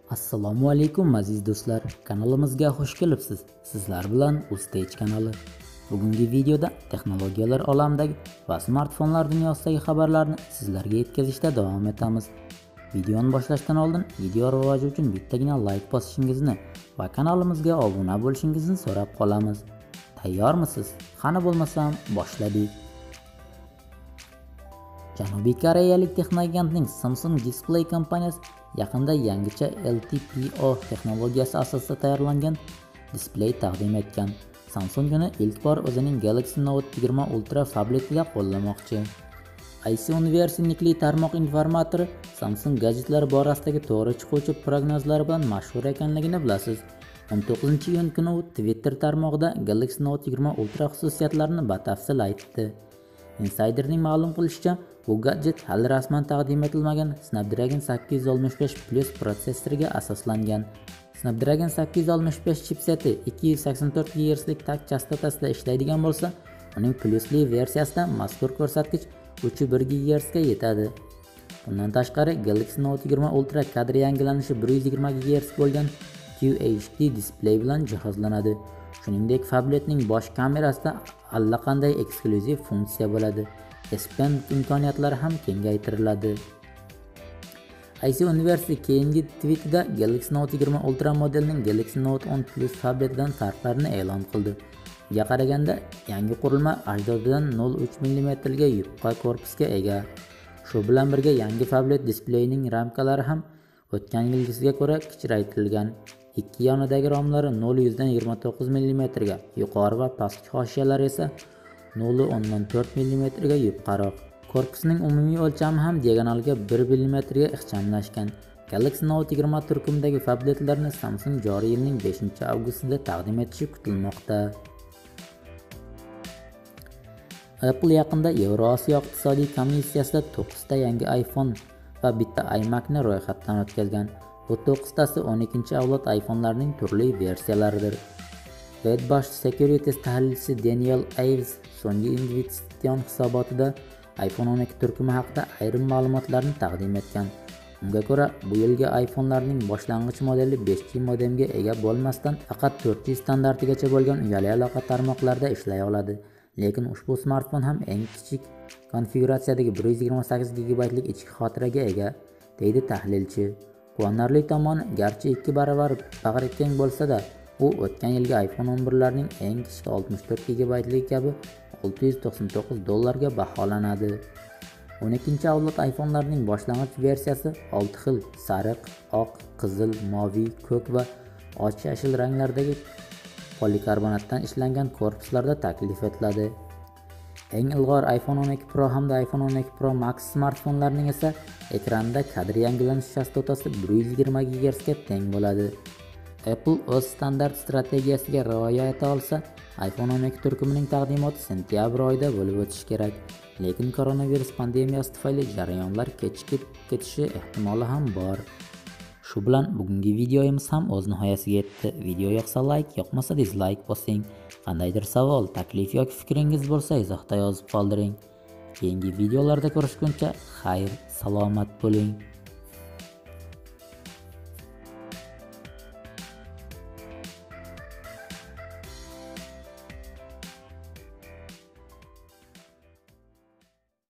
Assalomu alaykum aziz do'stlar, kanalimizga xush kelibsiz. Sizlar bilan Ustage kanali. Bugungi videoda texnologiyalar olamidagi va smartfonlar dunyosidagi xabarlarni sizlarga yetkazishda davom etamiz. Videoni boshlashdan oldin video rivoji uchun bittagina like bosishingizni va kanalimizga obuna bo'lishingizni so'rab qolamiz. Tayyormisiz? Qani bo'lmasam boshladik. Janubiy koreyalik texnogigantning Samsung Display kompaniyasi yaqinda yangicha LTPO texnologiyasi asosida tayyorlangan displey taqdim etgan. Samsung uni ilk bor o'zining Galaxy Note 20 Ultra tabletida qo'llamoqchi. IC Universe nikli tarmoq informatori Samsung gadjetlar borasidagi to'g'ri chiquvchi prognozlari bilan mashhur ekanligini bilasiz. 19-iyun kuni u Twitter tarmog'ida Galaxy Note 20 Ultra xususiyatlarini batafsil aytdi. Insider'ning ma'lum qilishicha, bu gadjet hali rasman taqdim etilmagan Snapdragon 865 Plus protsessoriga asoslangan. Snapdragon 865 chipseti 284 GHz lik takt chastotasida ishlaydigan bo'lsa, uning plusli versiyasida mazkur ko'rsatkich 3.1 GHz ga yetadi. Bundan tashqari, Galaxy Note 20 Ultra kadr yangilanishi 120 GHz bo'lgan QHD displey bilan jihozlanadi. Shuningdek, tabletning bosh kamerasida allaqanday eksklyuziv funksiya bo'ladi. S Pen imkoniyatlari ham kengaytiriladi. IC Universe keyingi tweetida Galaxy Note 20 Ultra modelining Galaxy Note 10 Plus tabletidan farqlarini e'lon qildi. Unga qaraganda, yangi qurilma ajdodidan 0.3 mm ga yupqa korpusga ega. Shu bilan birga yangi tablet displeyining ramkalari ham o'tgan yilgisiga ko'ra kichraytirilgan. Ikki yonidagi romlari 0.1 dan 29 mm ga, yuqori va pastki hoshiyalari esa 0.4 mm ga yupqaroq. Korpusning umumiy o'lchami ham diagonalga 1 mm ga ixchamlashgan. Galaxy Note 20 turkumidagi tabletlarni Samsung joriy yilning 5-avgustida taqdim etishi kutilmoqda. Apple yaqinda Yevrosiyo iqtisodiy komissiyasida 9 ta yangi iPhone va bitta iMac ni ro'yxatdan o'tkazgan. Bu 9tasi 12-avlod iPhone'larning turli versiyalaridir. Wedbush Securities tahlilchisi Daniel Ives so'nggi investitsion hisobotida iPhone 12 turkumi haqida ayrim ma'lumotlarni taqdim etgan. Unga ko'ra, bu yilgi iPhone'larning boshlang'ich modeli 5G modemga ega bo'lmasdan faqat 4G standartigacha bo'lgan uyali aloqa tarmoqlarida ishlay oladi. Lekin ushbu smartfon ham eng kichik konfiguratsiyadagi 128 GB lik ichki xotiraga ega, deydi tahlilchi. Quvonarli tomoni, garchi 2 baravar bag'ri keng bo'lsa-da, u o'tgan yilgi iPhone 11larning eng kichik 64 GB ligi kabi $699 ga baholanadi. 12-avlod iPhone'larning boshlang'ich versiyasi 6 xil sariq, oq, qizil, moviy, ko'k va och yashil ranglardagi polikarbonatdan ishlangan korpuslarda taklif etiladi. Eng ilg'or iPhone 12 Pro hamda iPhone 12 Pro Max smartfonlarining esa ekranda kadr yangilanish chastotasi 120 GHz ga teng bo'ladi. Apple o'z standart strategiyasiga rioya eta olsa, iPhone 12 turkumining taqdimoti sentyabr oyida bo'lib o'tishi kerak. Lekin koronavirus pandemiyasi tufayli jarayonlar kechikib ketishi ehtimoli ham bor. Shu bilan bugungi videomiz ham o'z nihoyasiga yetdi. Video yoqsa like, yoqmasa dislike bosing. Qandaydir savol, taklif yoki fikringiz bo'lsa izohda yozib qoldiring. Keyingi videolarda ko'rishguncha xayr, salomat bo'ling.